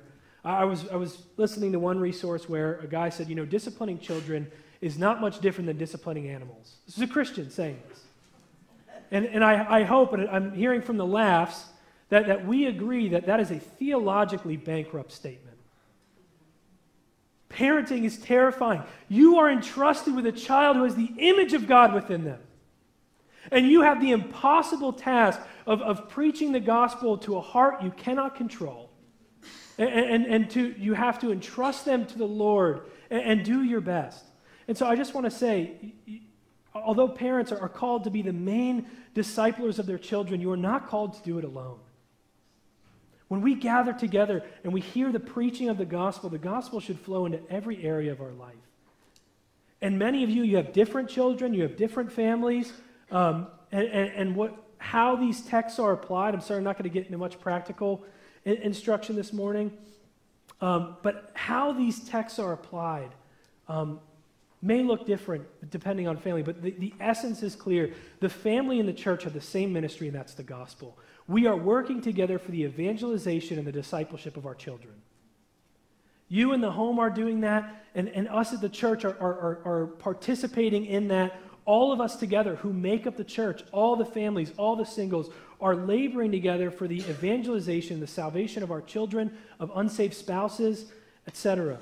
I was, I was listening to one resource where a guy said, you know, disciplining children is not much different than disciplining animals. This is a Christian saying this. And, and I, I hope, and I'm hearing from the laughs, that, that we agree that that is a theologically bankrupt statement. Parenting is terrifying. You are entrusted with a child who has the image of God within them. And you have the impossible task of, of preaching the gospel to a heart you cannot control. And, and, and to, you have to entrust them to the Lord and, and do your best. And so I just want to say, although parents are, are called to be the main disciplers of their children, you are not called to do it alone. When we gather together and we hear the preaching of the gospel, the gospel should flow into every area of our life. And many of you, you have different children, you have different families, um, and, and, and what, how these texts are applied. I'm sorry, I'm not going to get into much practical in, instruction this morning, um, but how these texts are applied um, may look different depending on family, but the, the essence is clear. The family and the church have the same ministry, and that's the gospel. We are working together for the evangelization and the discipleship of our children. You in the home are doing that, and, and us at the church are, are, are, are participating in that. All of us together who make up the church, all the families, all the singles, are laboring together for the evangelization, the salvation of our children, of unsaved spouses, et cetera.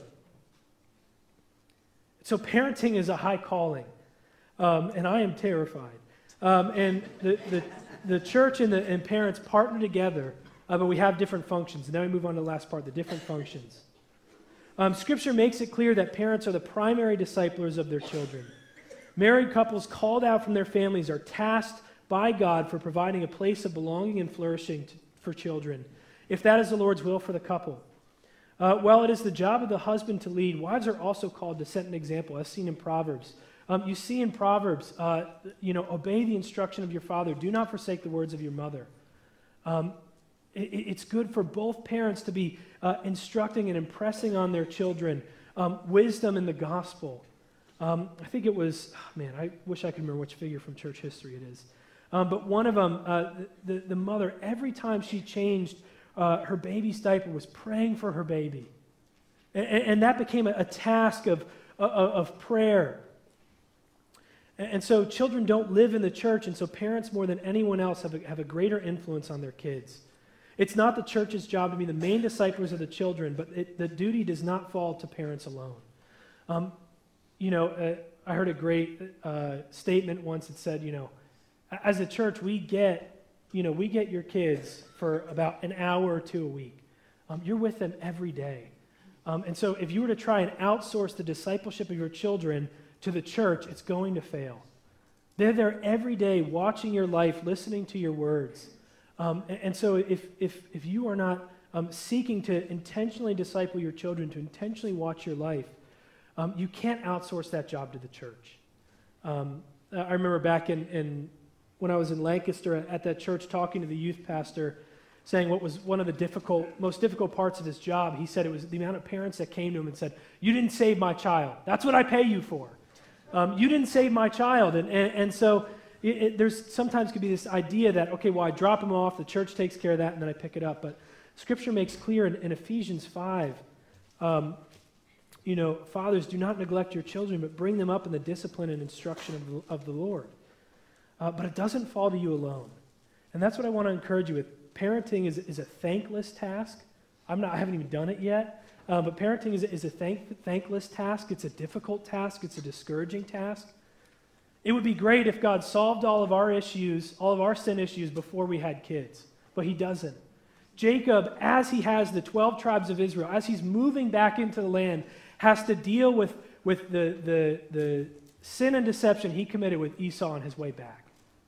So parenting is a high calling, um, and I am terrified. Um, and the, the, the church and, the, and parents partner together, uh, but we have different functions. And now we move on to the last part, the different functions. Um, Scripture makes it clear that parents are the primary disciplers of their children. Married couples called out from their families are tasked by God for providing a place of belonging and flourishing to, for children, if that is the Lord's will for the couple. Uh, while it is the job of the husband to lead, wives are also called to set an example, as seen in Proverbs. Um, you see in Proverbs, uh, you know, obey the instruction of your father. Do not forsake the words of your mother. Um, it, it's good for both parents to be uh, instructing and impressing on their children um, wisdom in the gospel. Um, I think it was, oh man, I wish I could remember which figure from church history it is. Um, but one of them, uh, the, the mother, every time she changed uh, her baby's diaper, was praying for her baby. And, and that became a, a task of, of, of prayer. And, and so children don't live in the church, and so parents more than anyone else have a, have a greater influence on their kids. It's not the church's job to be the main disciplers of the children, but it, the duty does not fall to parents alone. Um, You know, uh, I heard a great uh, statement once that said, you know, as a church, we get, you know, we get your kids for about an hour or two a week. Um, you're with them every day. Um, and so if you were to try and outsource the discipleship of your children to the church, it's going to fail. They're there every day watching your life, listening to your words. Um, and, and so if, if, if you are not um, seeking to intentionally disciple your children, to intentionally watch your life, Um, you can't outsource that job to the church. Um, I remember back in, in when I was in Lancaster at that church talking to the youth pastor, saying what was one of the difficult, most difficult parts of his job. He said it was the amount of parents that came to him and said, "You didn't save my child. That's what I pay you for. Um, you didn't save my child." And, and, and so it, it, there's sometimes could be this idea that, okay, well, I drop him off, the church takes care of that, and then I pick it up. But Scripture makes clear in, in Ephesians five, um, you know, fathers, do not neglect your children, but bring them up in the discipline and instruction of the, of the Lord. Uh, but it doesn't fall to you alone. And that's what I want to encourage you with. Parenting is, is a thankless task. I'm not, I haven't even done it yet. Uh, but parenting is, is a thank, thankless task. It's a difficult task. It's a discouraging task. It would be great if God solved all of our issues, all of our sin issues before we had kids. But he doesn't. Jacob, as he has the twelve tribes of Israel, as he's moving back into the land, has to deal with, with the, the, the sin and deception he committed with Esau on his way back.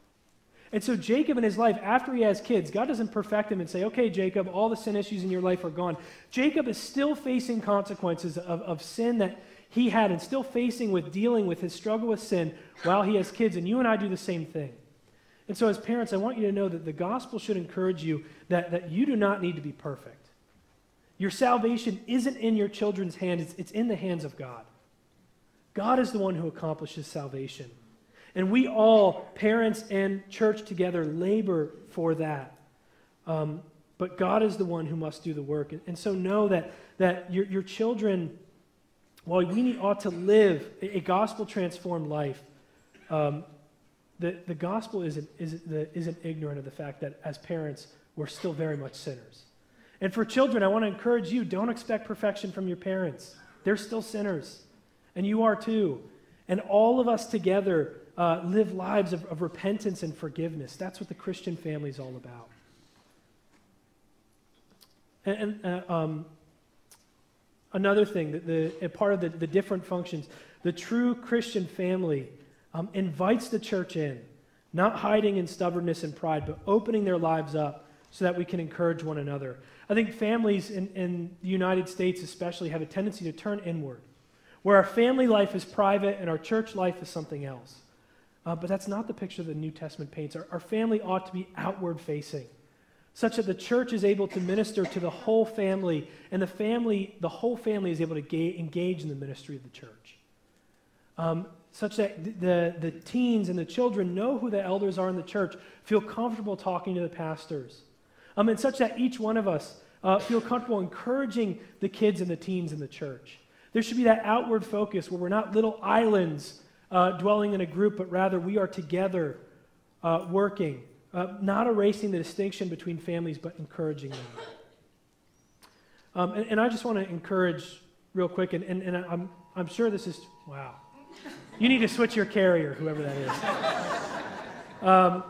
And so Jacob in his life, after he has kids, God doesn't perfect him and say, okay, Jacob, all the sin issues in your life are gone. Jacob is still facing consequences of, of sin that he had and still facing with dealing with his struggle with sin while he has kids. And you and I do the same thing. And so as parents, I want you to know that the gospel should encourage you that, that you do not need to be perfect. Your salvation isn't in your children's hands, it's, it's in the hands of God. God is the one who accomplishes salvation. And we all, parents and church together, labor for that. Um, but God is the one who must do the work. And, and so know that, that your, your children, while we need, ought to live a, a gospel-transformed life, um, the, the gospel isn't, isn't, the, isn't ignorant of the fact that as parents, we're still very much sinners. And for children, I want to encourage you, don't expect perfection from your parents. They're still sinners, and you are too. And all of us together uh, live lives of, of repentance and forgiveness. That's what the Christian family is all about. And, and uh, um, another thing, that the, a part of the, the different functions, the true Christian family um, invites the church in, not hiding in stubbornness and pride, but opening their lives up so that we can encourage one another. I think families in, in the United States especially have a tendency to turn inward, where our family life is private and our church life is something else. Uh, but that's not the picture the New Testament paints. Our, our family ought to be outward facing, such that the church is able to minister to the whole family, and the family, the whole family is able to ga- engage in the ministry of the church. Um, such that the, the teens and the children know who the elders are in the church, feel comfortable talking to the pastors, um, and such that each one of us uh, feel comfortable encouraging the kids and the teens in the church. There should be that outward focus where we're not little islands uh, dwelling in a group, but rather we are together uh, working, uh, not erasing the distinction between families, but encouraging them. Um, and, and I just want to encourage real quick, and, and, and I'm, I'm sure this is, wow. You need to switch your carrier, whoever that is. um,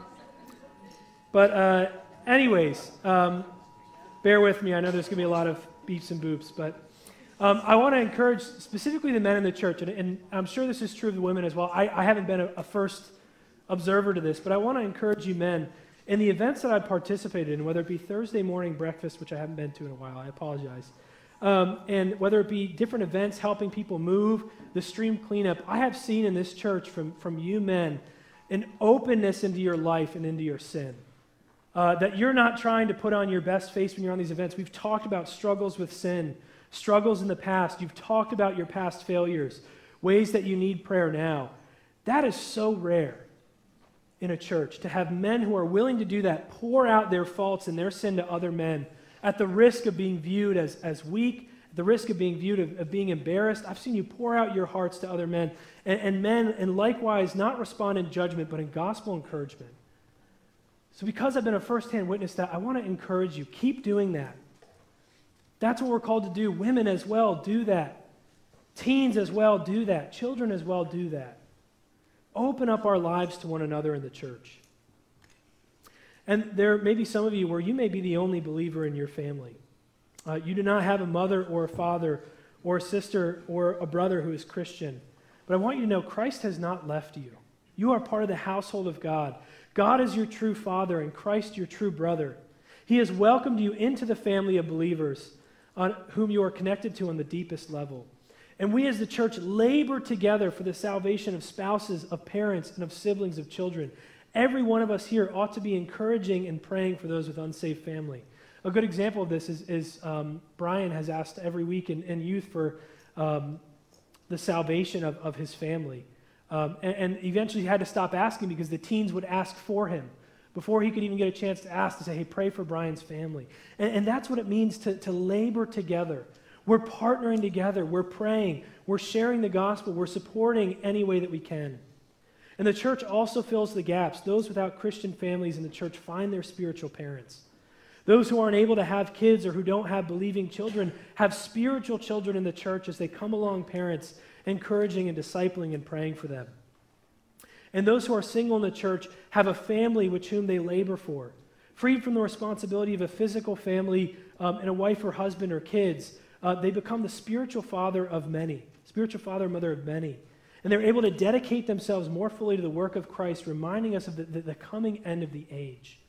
but uh, anyways, um, bear with me. I know there's going to be a lot of beeps and boops, but um, I want to encourage specifically the men in the church, and, and I'm sure this is true of the women as well. I, I haven't been a, a first observer to this, but I want to encourage you men, in the events that I've participated in, whether it be Thursday morning breakfast, which I haven't been to in a while, I apologize, Um, and whether it be different events helping people move, the stream cleanup, I have seen in this church from, from you men an openness into your life and into your sin. Uh, that you're not trying to put on your best face when you're on these events. We've talked about struggles with sin, struggles in the past. You've talked about your past failures, ways that you need prayer now. That is so rare in a church, to have men who are willing to do that, pour out their faults and their sin to other men, at the risk of being viewed as, as weak, at the risk of being viewed of, of being embarrassed. I've seen you pour out your hearts to other men, and, and men, and likewise, not respond in judgment, but in gospel encouragement. So because I've been a firsthand witness to that, I want to encourage you, keep doing that. That's what we're called to do. Women as well, do that. Teens as well, do that. Children as well, do that. Open up our lives to one another in the church. And there may be some of you where you may be the only believer in your family. Uh, you do not have a mother or a father or a sister or a brother who is Christian. But I want you to know Christ has not left you. You are part of the household of God. God is your true father and Christ your true brother. He has welcomed you into the family of believers on whom you are connected to on the deepest level. And we as the church labor together for the salvation of spouses, of parents, and of siblings, of children. Every one of us here ought to be encouraging and praying for those with unsaved family. A good example of this is, is um, Brian has asked every week in, in youth for um, the salvation of, of his family. Um, and, and eventually he had to stop asking because the teens would ask for him before he could even get a chance to ask, to say, hey, pray for Brian's family. And, and that's what it means to, to labor together. We're partnering together. We're praying. We're sharing the gospel. We're supporting any way that we can. And the church also fills the gaps. Those without Christian families in the church find their spiritual parents. Those who aren't able to have kids or who don't have believing children have spiritual children in the church as they come along parents, encouraging and discipling and praying for them. And those who are single in the church have a family which whom they labor for. Freed from the responsibility of a physical family um, and a wife or husband or kids, uh, they become the spiritual father of many, spiritual father and mother of many. And they're able to dedicate themselves more fully to the work of Christ, reminding us of the, the, the coming end of the age.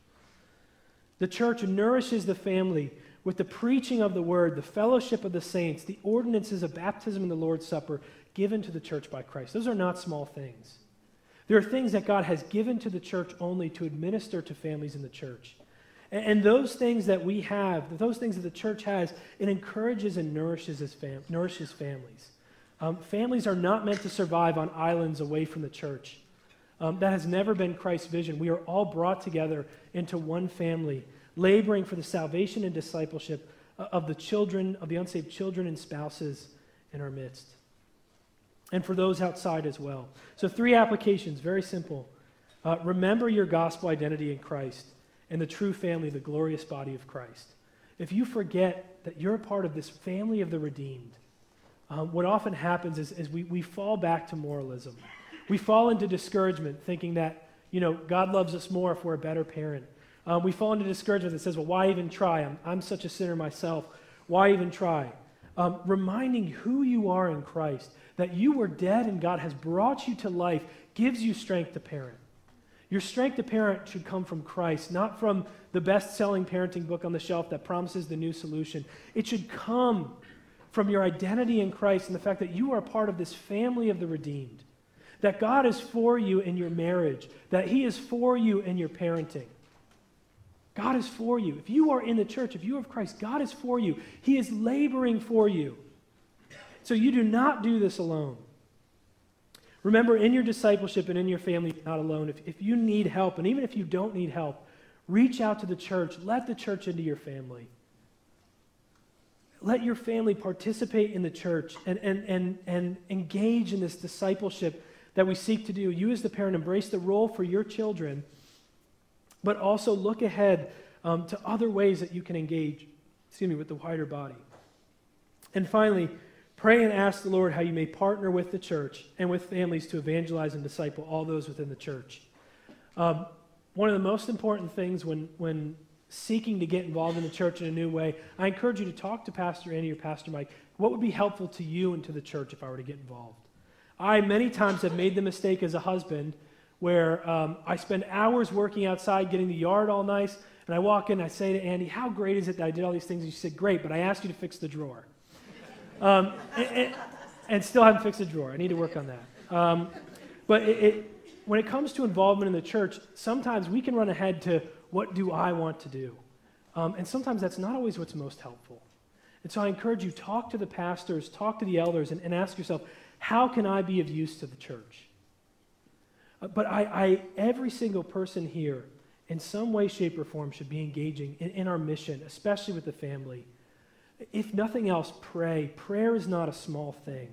The church nourishes the family with the preaching of the word, the fellowship of the saints, the ordinances of baptism and the Lord's Supper given to the church by Christ. Those are not small things. There are things that God has given to the church only to administer to families in the church. And, and those things that we have, those things that the church has, it encourages and nourishes, his fam- nourishes families. Um, families are not meant to survive on islands away from the church. Um, that has never been Christ's vision. We are all brought together into one family laboring for the salvation and discipleship of the children, of the unsaved children and spouses in our midst. And for those outside as well. So three applications, very simple. Uh, remember your gospel identity in Christ and the true family, the glorious body of Christ. If you forget that you're a part of this family of the redeemed, um, what often happens is, is we, we fall back to moralism. We fall into discouragement, thinking that, you know, God loves us more if we're a better parent. Um, we fall into discouragement that says, well, why even try? I'm, I'm such a sinner myself. Why even try? Um, reminding who you are in Christ, that you were dead and God has brought you to life, gives you strength to parent. Your strength to parent should come from Christ, not from the best-selling parenting book on the shelf that promises the new solution. It should come from your identity in Christ and the fact that you are a part of this family of the redeemed, that God is for you in your marriage, that he is for you in your parenting. God is for you. If you are in the church, if you are of Christ, God is for you. He is laboring for you. So you do not do this alone. Remember, in your discipleship and in your family, you're not alone. If, if you need help, and even if you don't need help, reach out to the church. Let the church into your family. Let your family participate in the church and, and, and, and engage in this discipleship that we seek to do. You as the parent, embrace the role for your children, but also look ahead um, to other ways that you can engage, excuse me, with the wider body. And finally, pray and ask the Lord how you may partner with the church and with families to evangelize and disciple all those within the church. Um, one of the most important things when, when seeking to get involved in the church in a new way, I encourage you to talk to Pastor Andy or Pastor Mike. What would be helpful to you and to the church if I were to get involved? I many times have made the mistake as a husband where um, I spend hours working outside, getting the yard all nice, and I walk in and I say to Andy, how great is it that I did all these things? And she said, great, but I asked you to fix the drawer. Um, and, and, and still haven't fixed the drawer. I need to work on that. Um, but it, it, when it comes to involvement in the church, sometimes we can run ahead to what do I want to do? Um, and sometimes that's not always what's most helpful. And so I encourage you, talk to the pastors, talk to the elders, and, and ask yourself, how can I be of use to the church? Uh, but I, I, every single person here, in some way, shape, or form, should be engaging in, in our mission, especially with the family. If nothing else, pray. Prayer is not a small thing.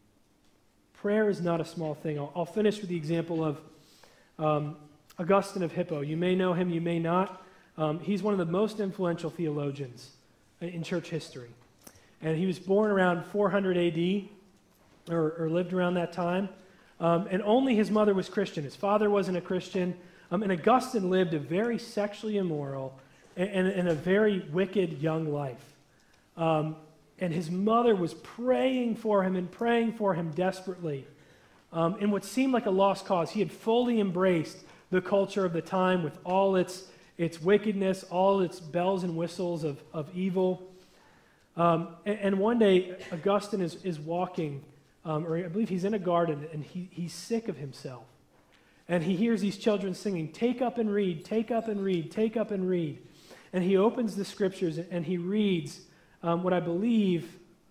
Prayer is not a small thing. I'll, I'll finish with the example of um, Augustine of Hippo. You may know him, you may not. Um, he's one of the most influential theologians in church history. And he was born around four hundred A D, or, or lived around that time. Um, and only his mother was Christian. His father wasn't a Christian. Um, and Augustine lived a very sexually immoral and, and, and a very wicked young life. Um, and his mother was praying for him and praying for him desperately. Um, in what seemed like a lost cause, he had fully embraced the culture of the time with all its, its wickedness, all its bells and whistles of, of evil. Um, and, and one day, Augustine is, is walking, um, or I believe he's in a garden, and he, he's sick of himself. And he hears these children singing, take up and read, take up and read, take up and read. And he opens the scriptures and he reads Um, what I believe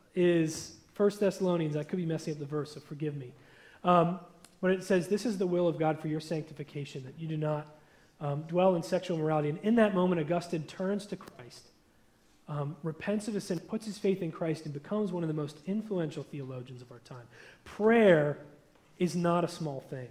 is First Thessalonians. I could be messing up the verse, so forgive me. Um, but it says, this is the will of God for your sanctification, that you do not um, dwell in sexual immorality. And in that moment, Augustine turns to Christ, um, repents of his sin, puts his faith in Christ, and becomes one of the most influential theologians of our time. Prayer is not a small thing.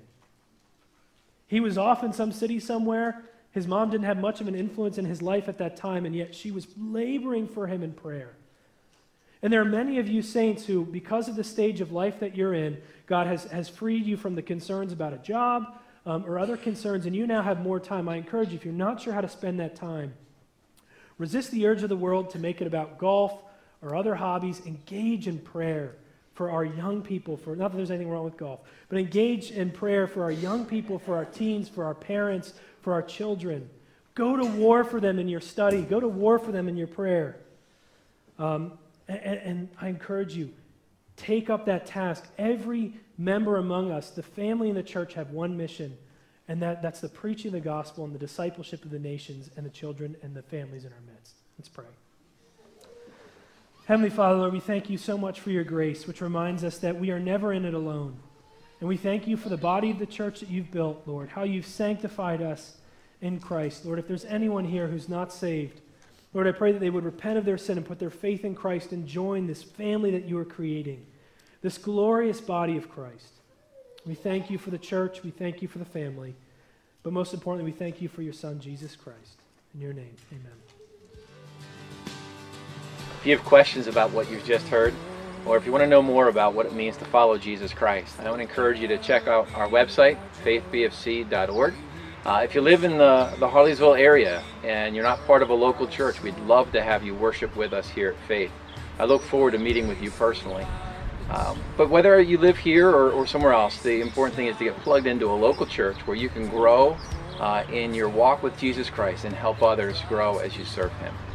He was off in some city somewhere. His mom didn't have much of an influence in his life at that time, and yet she was laboring for him in prayer. And there are many of you saints who, because of the stage of life that you're in, God has, has freed you from the concerns about a job um, or other concerns, and you now have more time. I encourage you, if you're not sure how to spend that time, resist the urge of the world to make it about golf or other hobbies. Engage in prayer for our young people, for not that there's anything wrong with golf, but engage in prayer for our young people, for our teens, for our parents, for our children. Go to war for them in your study. Go to war for them in your prayer. Um, and, and I encourage you, take up that task. Every member among us, the family and the church, have one mission, and that, that's the preaching of the gospel and the discipleship of the nations and the children and the families in our midst. Let's pray. Heavenly Father, Lord, we thank you so much for your grace, which reminds us that we are never in it alone. And we thank you for the body of the church that you've built, Lord, how you've sanctified us in Christ. Lord, if there's anyone here who's not saved, Lord, I pray that they would repent of their sin and put their faith in Christ and join this family that you are creating, this glorious body of Christ. We thank you for the church. We thank you for the family. But most importantly, we thank you for your Son, Jesus Christ. In your name, amen. If you have questions about what you've just heard, or if you want to know more about what it means to follow Jesus Christ, I want to encourage you to check out our website, faith b f c dot org. Uh, if you live in the, the Harleysville area and you're not part of a local church, we'd love to have you worship with us here at Faith. I look forward to meeting with you personally. Um, but whether you live here or, or somewhere else, the important thing is to get plugged into a local church where you can grow uh, in your walk with Jesus Christ and help others grow as you serve Him.